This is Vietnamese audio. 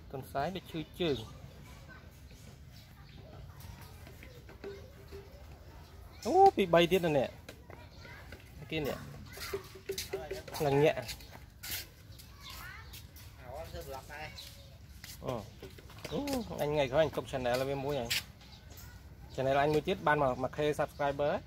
con sái để chui chừng bị bay tiết rồi nè kia nè lằng nhẹ anh ngày có anh cộng channel là bên mũi này channel là anh mới tiết ban mà mặc khê subscriber ấy.